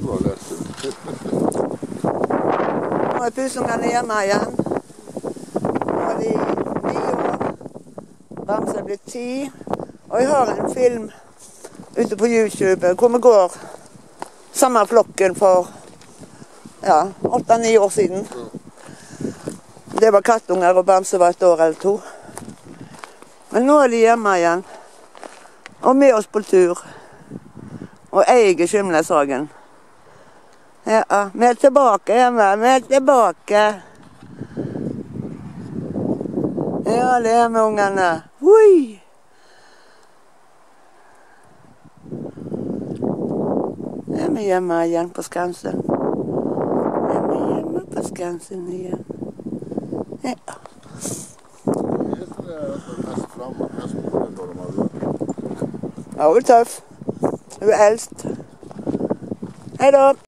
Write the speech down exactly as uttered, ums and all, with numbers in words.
Du har lært det. Nå er pusungene hjemme igjen. Nå er de ni år. Bamse er blitt ti. Og jeg har en film ute på YouTube hvor vi går samme flokken for ja, åtte-ni år siden. Det var kattunger, og Bamse var et år eller to. Men nå er de hjemme igjen. Og med oss på tur. Og eier Skimleshagen. Ja, vi er tilbake hjemme. Vi er tilbake. Ja, det er med ungene. Ui! Er vi hjemme igjen på Skansen? Er vi hjemme på Skansen igjen? Ja. Ja, hun er tøff. Hun er eldst. Hei da.